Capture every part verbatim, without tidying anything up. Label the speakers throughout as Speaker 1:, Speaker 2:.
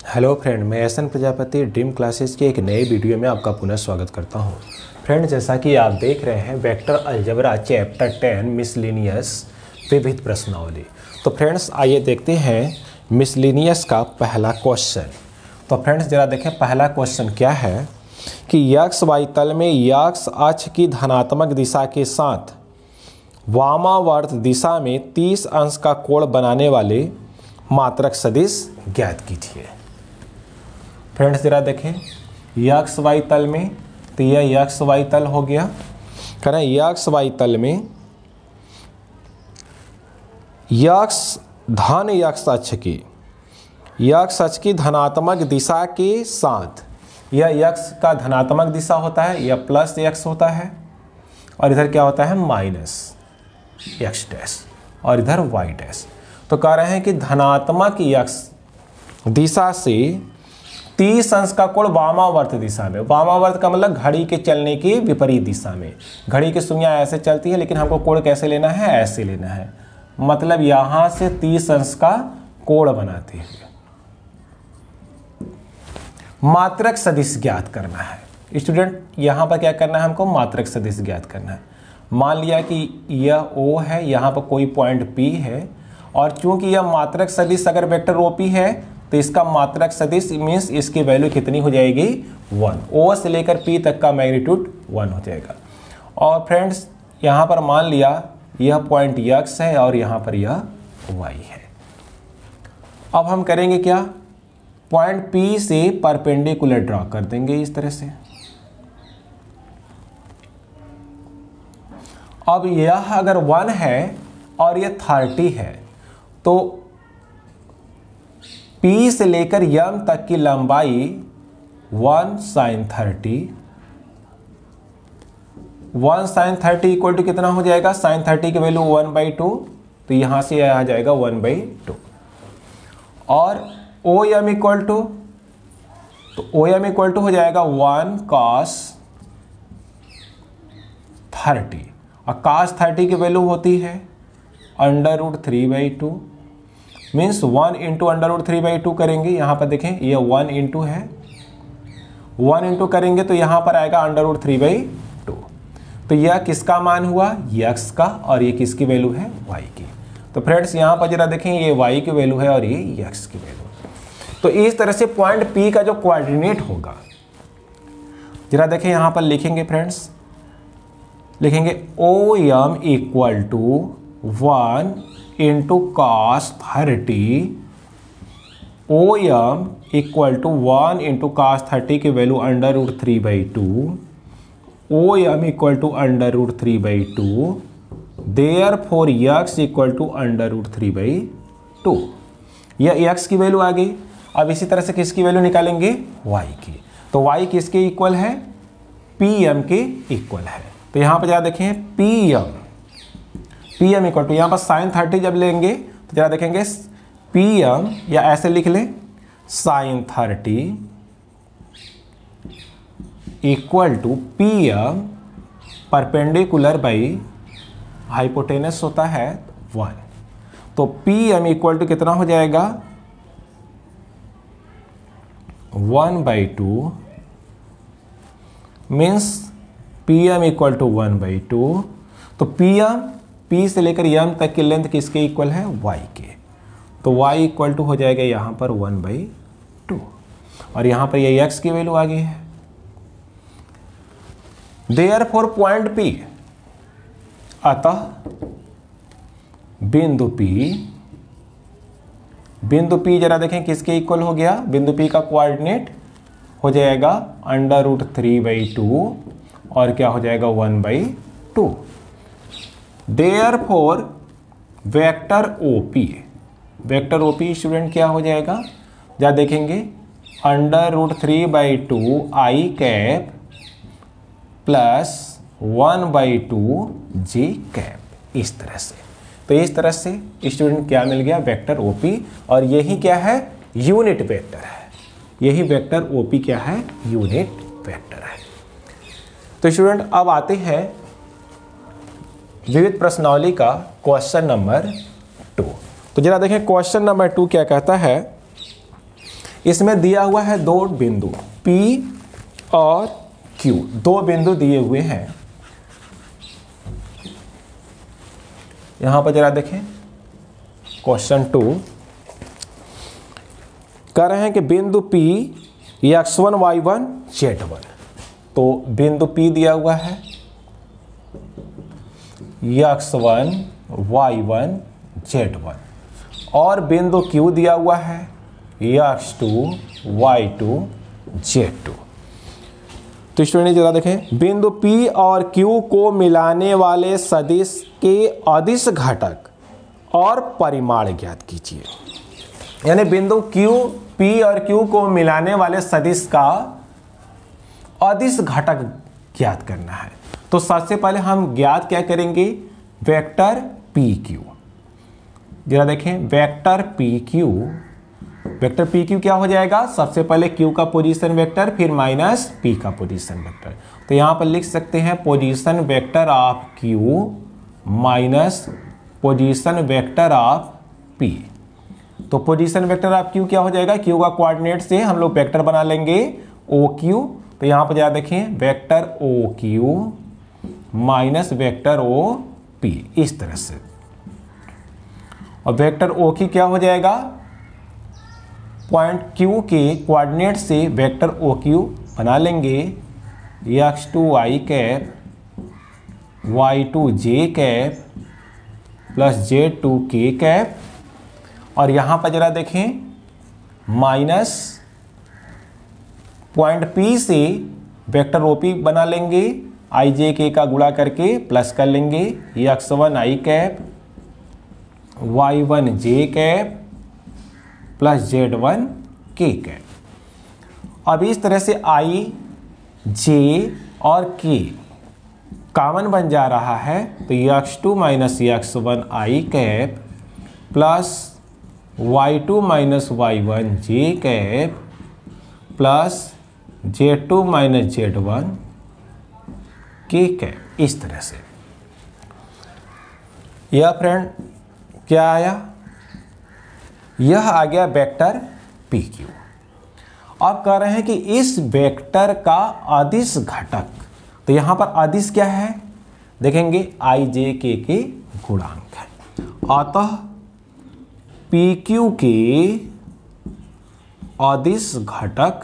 Speaker 1: Hello friend, मैं S N Prajapati dream classes के एक नए वीडियो में आपका पुनः स्वागत करता हूं। फ्रेंड, जैसा कि आप देख रहे हैं vector algebra chapter ten miscellaneous विविध प्रश्नावली। तो फ्रेंड्स आइए देखते हैं मिसलेनियस का पहला क्वेश्चन। तो फ्रेंड्स जरा देखें पहला क्वेश्चन क्या है कि यक्स वाई तल में यक्स अक्ष की धनात्मक दिशा के साथ वामावर्त दिशा में तीस अंश का कोण बनाने वाले मात्रक सदिश ज्ञात कीजिए। फ्रेंड्स जरा देखें यक्स वाई तल में, तो यह यक्स वाई तल हो गया। कह रहे हैं यक्स वाई तल में यक्स धन यक्स अक्ष की यक्स अक्ष की धनात्मक दिशा के साथ, यह यक्स का धनात्मक दिशा होता है, यह प्लस यक्स होता है और इधर क्या होता है माइनस एक्स डैश और इधर वाई डैश। तो कह रहे हैं कि धनात्मक यक्स दिशा से तीस अंश का कोण वामावर्त दिशा में, वामावर्त का मतलब घड़ी के चलने की विपरीत दिशा में। घड़ी की सुइयां ऐसे चलती है लेकिन हमको कोण कैसे लेना है, ऐसे लेना है, मतलब यहां से तीस अंश का कोण बनाते हुए मात्रक सदिश ज्ञात करना है। स्टूडेंट यहां पर क्या करना है, हमको मात्रक सदिश ज्ञात करना है। मान लिया कि यह O है, यहाँ पर कोई पॉइंट P है और चूंकि यह मात्रक सदिश अगर वेक्टर ओपी है तो इसका मात्रक सदिश मीन्स इसकी वैल्यू कितनी हो जाएगी, वन। O से लेकर P तक का मैग्नीट्यूड वन हो जाएगा। और फ्रेंड्स यहाँ पर मान लिया यह पॉइंट X है और यहाँ पर यह Y है। अब हम करेंगे क्या, पॉइंट P से परपेंडिकुलर ड्रॉ कर देंगे इस तरह से। अब यह अगर वन है और यह थर्टी है तो P से लेकर M तक की लंबाई one sine thirty, one sine thirty equal to कितना हो जाएगा, साइन थर्टी की वैल्यू वन बाई टू, तो यहां से आ जाएगा वन बाई टू। और O M इक्वल टू, तो O M इक्वल टू हो जाएगा वन कॉस थर्टी, और कॉस थर्टी की वैल्यू होती है under root three by two, means one into under root three by two करेंगे। यहाँ पर देखें ये वन इंटू है, वन इंटू करेंगे तो यहाँ पर आएगा under root three by two. तो यह किसका मान हुआ, यक्स का, और ये किसकी वैल्यू है, वाई की। तो फ्रेंड्स यहाँ पर जरा देखें ये वाई की वैल्यू है और ये यक्स की वैल्यू। तो इस तरह से पॉइंट पी का जो कोऑर्डिनेट होगा, जरा देखें यहाँ पर लिखेंगे फ्रेंड्स, लिखेंगे O M equal to one into cos thirty, O M equal to one into cos thirty की value under root three by two, O M equal to under root three by two, therefore x equal to under root three by two. यह x की value आ गई। अब इसी तरह से किसकी वैल्यू निकालेंगे, वाई की। तो वाई किसके इक्वल है, पी एम के इक्वल है। तो यहाँ पर जरा देखें P M, P M equal to, यहाँ पर साइन थर्टी जब लेंगे तो जरा देखेंगे पी एम, या ऐसे लिख लें sine thirty equal to P M perpendicular by hypotenuse होता है वन। तो पी एम इक्वल टू कितना हो जाएगा, one by two, means P M equal to one by two. तो पी एम, P से लेकर M तक की लेंथ किसके इक्वल है, Y के। तो Y इक्वल टू हो जाएगा यहाँ पर वन बाई टू, और यहाँ पर ये X की वैल्यू आ गई है। देयरफॉर पॉइंट P, अतः बिंदु P, बिंदु P जरा देखें किसके इक्वल हो गया, बिंदु P का कोऑर्डिनेट हो जाएगा under root three by two और क्या हो जाएगा one by two. Therefore vector OP, vector OP student क्या हो जाएगा, जरा देखेंगे under root three by two I cap plus one by two G cap, इस तरह से। तो इस तरह से स्टूडेंट क्या मिल गया, वेक्टर ओपी, और यही क्या है, यूनिट वेक्टर है। यही वेक्टर ओपी क्या है, यूनिट वेक्टर है। तो स्टूडेंट अब आते हैं विविध प्रश्नावली का क्वेश्चन नंबर टू। तो जरा देखें क्वेश्चन नंबर टू क्या कहता है इसमें दिया हुआ है दो बिंदु P और Q, दो बिंदु दिए हुए हैं। यहां पर जरा देखें क्वेश्चन टू, कह रहे हैं कि बिंदु P X one Y one Z one. तो बिंदु P दिया हुआ है X one Y one Z one, और बिंदु Q दिया हुआ है X two Y two Z two. तो स्टूडेंट जरा देखें, बिंदु P और Q को मिलाने वाले सदिश के अदिश घटक और परिमाण ज्ञात कीजिए। यानी बिंदु Q, P और Q को मिलाने वाले सदिश का अदिश घटक ज्ञात करना है। तो सबसे पहले हम ज्ञात क्या करेंगे, वेक्टर पी क्यू। जरा देखें vector P Q, vector P Q क्या हो जाएगा, सबसे पहले Q का पोजीशन वेक्टर फिर माइनस P का पोजीशन वेक्टर। तो यहां पर लिख सकते हैं position vector of Q minus position vector of P। तो पोजीशन वेक्टर ऑफ Q क्या हो जाएगा, Q का कोऑर्डिनेट से हम लोग वेक्टर बना लेंगे O Q। तो यहां पर जरा देखें vector O Q minus vector O P, इस तरह से। और वेक्टर O Q क्या हो जाएगा, पॉइंट Q के कोऑर्डिनेट से वेक्टर O Q बना लेंगे X two Y cap Y two J cap plus Z two K cap. और यहां पर जरा देखें माइनस पॉइंट P से वेक्टर O P बना लेंगे आई जे के का गुणा करके प्लस कर लेंगे X one I cap Y one J cap plus Z one K cap. अब इस तरह से आई जे और के कॉमन बन जा रहा है, तो X two minus X one I cap plus Y two minus Y one J cap plus Z two minus Z one K cap, इस तरह से। यह फ्रेंड क्या आया, यह आ गया वेक्टर पी क्यू। अब कह रहे हैं कि इस वेक्टर का अदिश घटक, तो यहां पर अदिश क्या है देखेंगे आई जे के के गुणांक है। अतः पी क्यू के अदिश घटक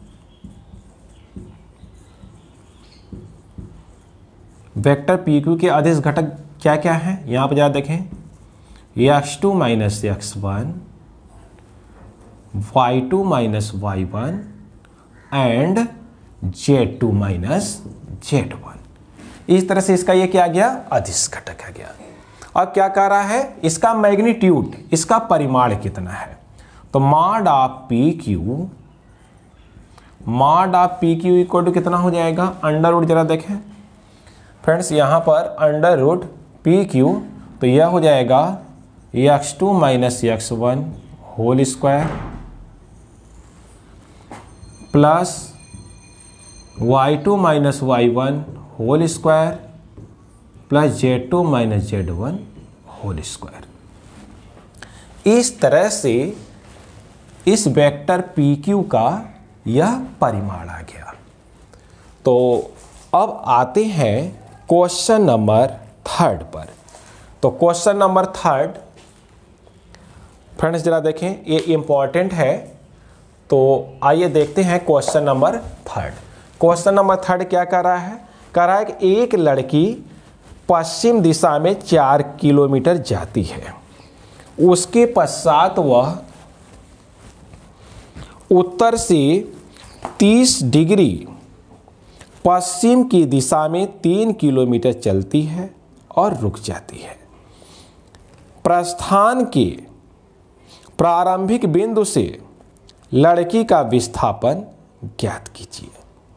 Speaker 1: वेक्टर पी क्यू के अदिश घटक क्या क्या है, यहां पर जरा देखें X two minus X one Y two minus Y one and Z two minus Z one. इस तरह से इसका ये क्या आ गया, अदिश घटक आ गया। अब क्या कह रहा है, इसका मैग्नीट्यूड, इसका परिमाण कितना है। तो mod of P Q, mod of P Q equal to कितना हो जाएगा, अंडर रूट, जरा देखें फ्रेंड्स यहां पर अंडर रूट पी क्यू, तो यह हो जाएगा X two minus X one whole square plus Y two minus Y one whole square plus Z two minus Z one whole square. इस तरह से इस वेक्टर पी क्यू का यह परिमाण आ गया। तो अब आते हैं क्वेश्चन नंबर थर्ड पर। तो क्वेश्चन नंबर थर्ड फ्रेंड्स जरा देखें, ये इंपॉर्टेंट है। तो आइए देखते हैं question number third. Question number third क्या कर रहा है, कह रहा है कि एक लड़की पश्चिम दिशा में चार किलोमीटर जाती है, उसके पश्चात वह उत्तर से तीस डिग्री पश्चिम की दिशा में तीन किलोमीटर चलती है और रुक जाती है। प्रस्थान के प्रारंभिक बिंदु से लड़की का विस्थापन ज्ञात कीजिए।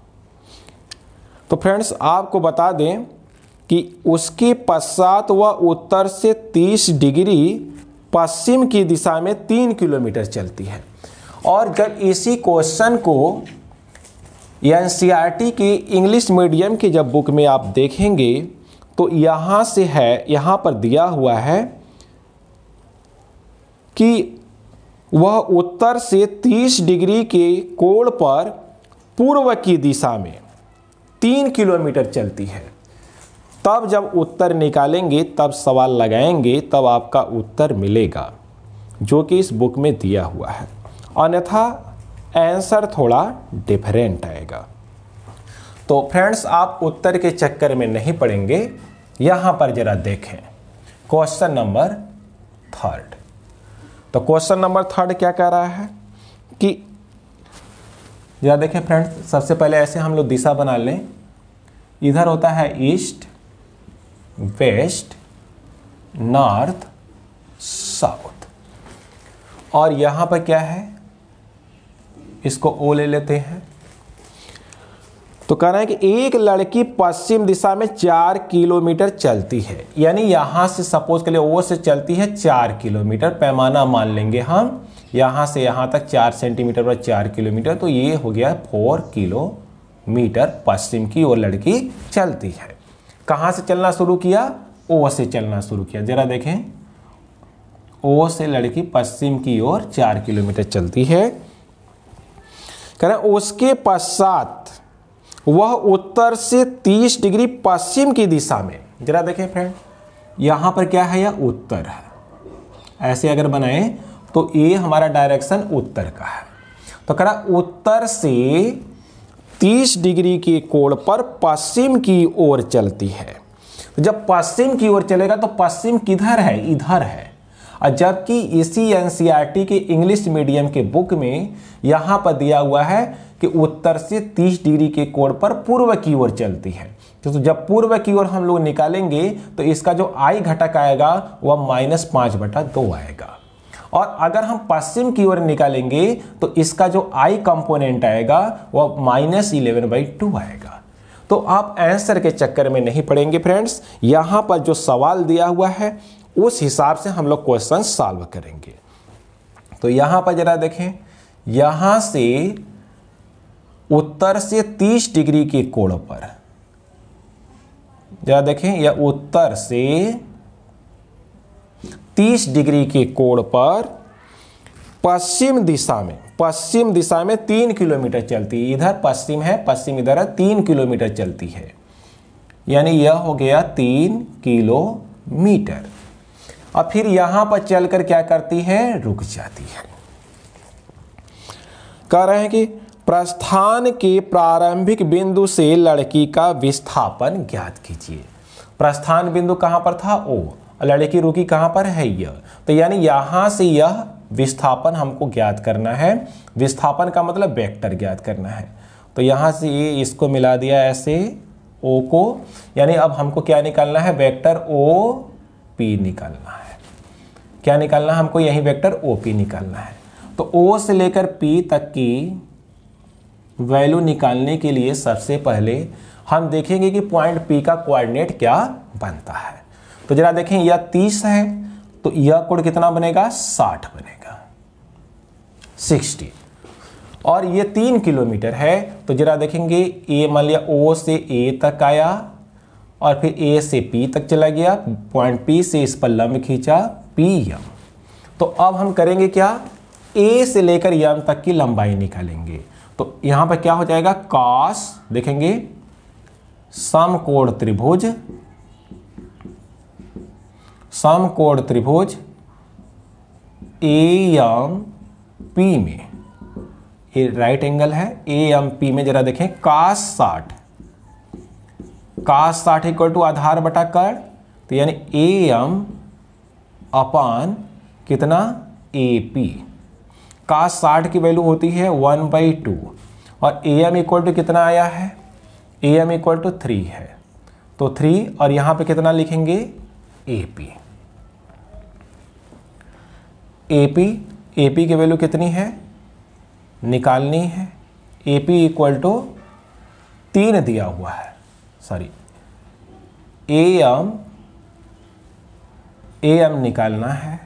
Speaker 1: तो फ्रेंड्स आपको बता दें कि उसके पश्चात वह उत्तर से तीस डिग्री पश्चिम की दिशा में तीन किलोमीटर चलती है। और जब इसी क्वेश्चन को एन सी आर टी की इंग्लिश मीडियम की जब बुक में आप देखेंगे तो यहाँ से है, यहाँ पर दिया हुआ है कि वह उत्तर से तीस डिग्री के कोण पर पूर्व की दिशा में तीन किलोमीटर चलती है। तब जब उत्तर निकालेंगे, तब सवाल लगाएंगे, तब आपका उत्तर मिलेगा, जो कि इस बुक में दिया हुआ है। अन्यथा आंसर थोड़ा डिफरेंट आएगा। तो फ्रेंड्स, आप उत्तर के चक्कर में नहीं पड़ेंगे। यहाँ पर जरा देखें क्वेश्चन नंबर थर्ड। तो क्वेश्चन नंबर थर्ड क्या कह रहा है कि जरा देखें फ्रेंड्स, सबसे पहले ऐसे हम लोग दिशा बना लें। इधर होता है ईस्ट, वेस्ट, नॉर्थ, साउथ, और यहाँ पर क्या है, इसको ओ ले लेते हैं। तो कह रहा है कि एक लड़की पश्चिम दिशा में चार किलोमीटर चलती है, यानी यहाँ से सपोज के लिए ओ से चलती है चार किलोमीटर, पैमाना मान लेंगे हम, यहाँ से यहाँ तक चार सेंटीमीटर पर चार किलोमीटर, तो ये हो गया फोर किलोमीटर पश्चिम की ओर लड़की चलती है। कहाँ से चलना शुरू किया? ओ से चलना शुरू किया। जरा देखें, ओ से लड़की पश्चिम की ओर चार किलोमीटर चलती है। कह रहे हैं उसके पश्चात वह उत्तर से तीस डिग्री पश्चिम की दिशा में, जरा देखें फ्रेंड, यहाँ पर क्या है, यह उत्तर है। ऐसे अगर बनाएं तो ये हमारा डायरेक्शन उत्तर का है। तो कह रहा उत्तर से तीस डिग्री के कोण पर पश्चिम की ओर चलती है। तो जब पश्चिम की ओर चलेगा तो पश्चिम किधर है? इधर है। और जबकि इसी एनसीईआरटी के इंग्लिश मीडियम के बुक में यहाँ पर दिया हुआ है कि उत्तर से तीस डिग्री के कोण पर पूर्व की ओर चलती है। तो जब पूर्व की ओर हम लोग निकालेंगे तो इसका जो आई घटक आएगा वह माइनस पाँच बटा दो आएगा, और अगर हम पश्चिम की ओर निकालेंगे तो इसका जो आई कंपोनेंट आएगा वह माइनस इलेवन बाई टू आएगा। तो आप आंसर के चक्कर में नहीं पड़ेंगे फ्रेंड्स। यहाँ पर जो सवाल दिया हुआ है उस हिसाब से हम लोग क्वेश्चन सॉल्व करेंगे। तो यहाँ पर जरा देखें, यहाँ से उत्तर से तीस डिग्री के कोण पर, जरा देखें, यह उत्तर से तीस डिग्री के कोण पर पश्चिम दिशा में, पश्चिम दिशा में तीन किलोमीटर चलती है। इधर पश्चिम है, पश्चिम इधर है, तीन किलोमीटर चलती है, यानी यह हो गया तीन किलोमीटर। और फिर यहां पर चलकर क्या करती है? रुक जाती है। कह रहे हैं कि प्रस्थान के प्रारंभिक बिंदु से लड़की का विस्थापन ज्ञात कीजिए। प्रस्थान बिंदु कहां पर था? ओ। लड़की रुकी कहां पर है? यह। तो यानी यहां से यह विस्थापन हमको ज्ञात करना है। विस्थापन का मतलब वेक्टर ज्ञात करना है। तो यहां से ये इसको मिला दिया ऐसे ओ को, यानी अब हमको क्या निकालना है? वेक्टर ओ पी निकालना है। क्या निकालना है हमको? यही वेक्टर ओ पी निकालना है। तो ओ से लेकर पी तक की वैल्यू निकालने के लिए सबसे पहले हम देखेंगे कि पॉइंट पी का कोऑर्डिनेट क्या बनता है। तो जरा देखें, यह तीस है तो यह कोण कितना बनेगा? साठ बनेगा, साठ। और ये तीन किलोमीटर है तो जरा देखेंगे, ए मान लिया ओ से ए तक आया और फिर ए से पी तक चला गया, पॉइंट पी से इस पर लंब खींचा, पी एम। तो अब हम करेंगे क्या? ए से लेकर एम तक की लंबाई निकालेंगे। तो यहां पर क्या हो जाएगा? कॉस, देखेंगे, समकोण त्रिभुज, समकोण त्रिभुज ए एम पी में, ये राइट एंगल है, ए एम पी में जरा देखें, कॉस साठ, कॉस साठ इक्वल टू आधार बटा कर, तो यानी ए एम अपान कितना? A P. कॉस साठ की वैल्यू होती है वन बाई टू, और ए एम इक्वल टू कितना आया है? A M equal to three है, तो थ्री, और यहां पे कितना लिखेंगे? A P. A P, A P की वैल्यू कितनी है? निकालनी है। ए पी इक्वल टू तीन दिया हुआ है, sorry, A M, A M निकालना है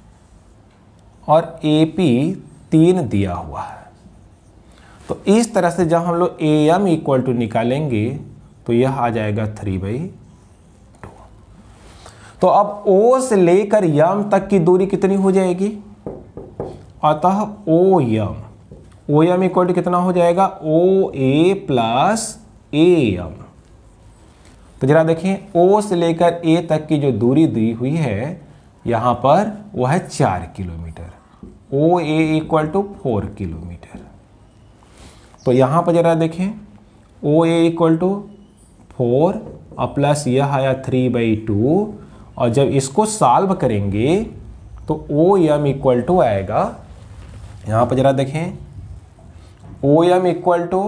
Speaker 1: और ए पी तीन दिया हुआ है। तो इस तरह से जब हम लोग ए एम इक्वल टू निकालेंगे तो यह आ जाएगा थ्री बाई टू। तो अब ओ से लेकर यम तक की दूरी कितनी हो जाएगी? अतः O M, O M equal to कितना हो जाएगा, ओ ए प्लस ए एम। तो जरा देखें, ओ से लेकर ए तक की जो दूरी दी हुई है यहाँ पर वो है चार kilometre, O A equal to four kilometre. तो यहाँ पर जरा देखें, O A equal to four और प्लस यह आया थ्री बाई टू, और जब इसको सॉल्व करेंगे तो ओ एम इक्वल टू आएगा, यहाँ पर जरा देखें, O M equal to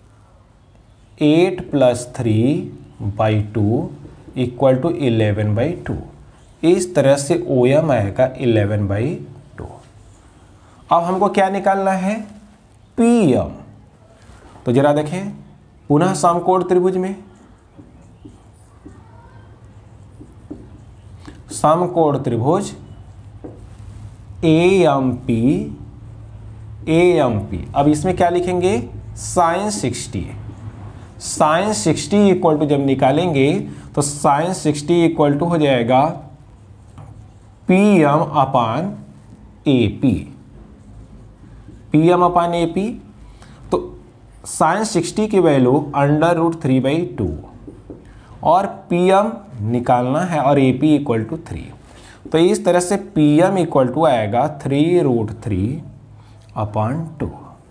Speaker 1: eight plus three by two equal to eleven by two. इस तरह से ओ एम आएगा इलेवन बाई टू। अब हमको क्या निकालना है, पी एम। तो जरा देखें पुनः समकोण त्रिभुज में, समकोण त्रिभुज A M P, A M P. अब इसमें क्या लिखेंगे, sine sixty. Sine sixty equal to जब निकालेंगे तो साइन सिक्सटी इक्वल टू हो जाएगा P M upon A P, P M upon A P. तो साइन सिक्सटी की value under root three by two और पी एम निकालना है और A P equal to three. तो इस तरह से पी एम इक्वल टू आएगा three root three upon two.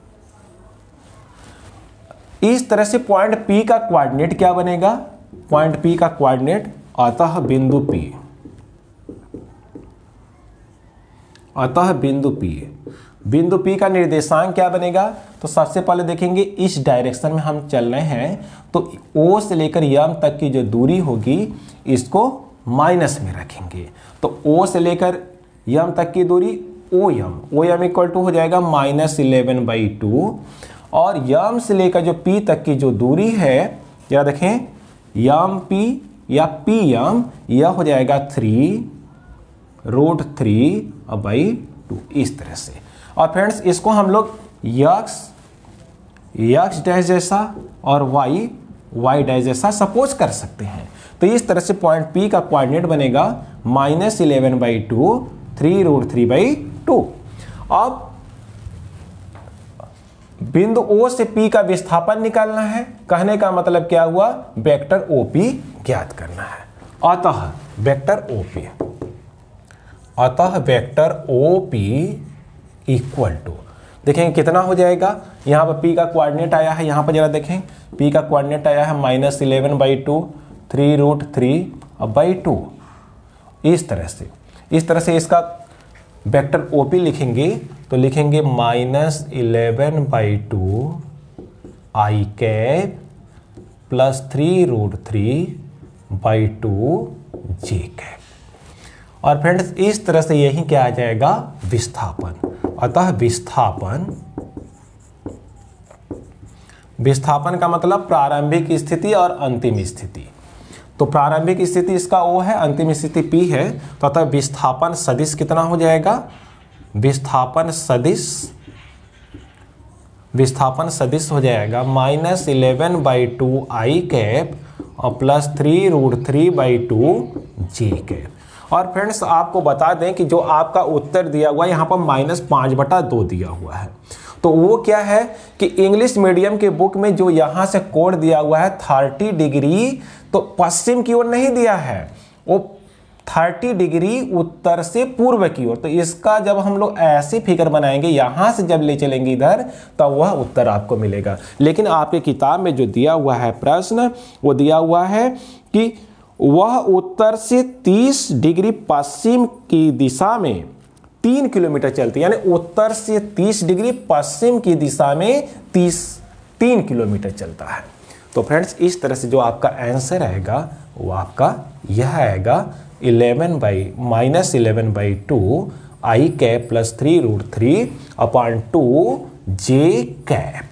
Speaker 1: इस तरह से पॉइंट P का कोऑर्डिनेट क्या बनेगा, पॉइंट P का कोऑर्डिनेट अतः बिंदु P, अतः बिंदु P, बिंदु P का निर्देशांक क्या बनेगा। तो सबसे पहले देखेंगे इस डायरेक्शन में हम चल रहे हैं, तो O से लेकर M तक की जो दूरी होगी इसको माइनस में रखेंगे। तो O से लेकर M तक की दूरी O M, O M equal to हो जाएगा माइनस इलेवन बाई टू, और यम से लेकर जो पी तक की जो दूरी है, जरा देखें, यम पी या पी यम, यह हो जाएगा three root three by two, इस तरह से। और फ्रेंड्स इसको हम लोग यक्स यक्स डैश जैसा और वाई वाई डैश जैसा सपोज कर सकते हैं। तो इस तरह से पॉइंट पी का कोऑर्डिनेट बनेगा minus eleven by two, three root three by two. अब बिंदु O से P का विस्थापन निकालना है। कहने का मतलब क्या हुआ, वेक्टर O P ज्ञात करना है। अतः वेक्टर O P, अतः vector O P equal to, देखेंगे कितना हो जाएगा। यहाँ पर P का कोऑर्डिनेट आया है, यहाँ पर जरा देखें, P का कोऑर्डिनेट आया है minus eleven by two, three root three by two. इस तरह से इस तरह से इसका वेक्टर O P लिखेंगे, तो लिखेंगे minus eleven by two I cap plus three root three by two J cap. और फ्रेंड्स इस तरह से यही क्या आ जाएगा, विस्थापन। अतः विस्थापन, विस्थापन का मतलब प्रारंभिक स्थिति और अंतिम स्थिति। तो प्रारंभिक स्थिति इसका O है, अंतिम स्थिति P है। तो अतः विस्थापन सदिश कितना हो जाएगा, विस्थापन सदिश, विस्थापन सदिश हो जाएगा minus eleven by two I cap और plus three root three by two J cap. और फ्रेंड्स आपको बता दें कि जो आपका उत्तर दिया हुआ है यहाँ पर माइनस पाँच बटा दो दिया हुआ है। तो वो क्या है कि इंग्लिश मीडियम के बुक में जो यहाँ से कोण दिया हुआ है थर्टी डिग्री, तो पश्चिम की ओर नहीं दिया है, वो थर्टी डिग्री उत्तर से पूर्व की ओर। तो इसका जब हम लोग ऐसे फिगर बनाएंगे, यहाँ से जब ले चलेंगे इधर, तब वह उत्तर आपको मिलेगा। लेकिन आपके किताब में जो दिया हुआ है प्रश्न, वो दिया हुआ है कि वह उत्तर से तीस डिग्री पश्चिम की दिशा में तीन किलोमीटर चलती है, यानी उत्तर से तीस डिग्री पश्चिम की दिशा में तीस तीन किलोमीटर चलता है। तो फ्रेंड्स इस तरह से जो आपका आंसर आएगा वो आपका यह आएगा eleven by minus eleven by two I cap plus three root three upon two J cap.